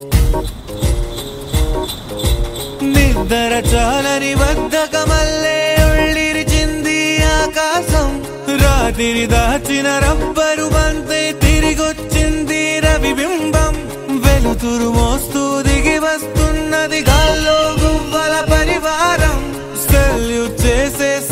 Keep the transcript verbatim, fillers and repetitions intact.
నిద్ర చాలని బద్ధకమల్లే ఉళ్ళిరిచింది ఆకాశం. రాత్రి దాచిన రబ్బరు బంతే తిరిగొచ్చింది రవిబింబం. వెలుతురు మోస్తూ దిగి వస్తున్నది గాల్లో గువ్వల పరివారం. సెల్యూట్ చేసే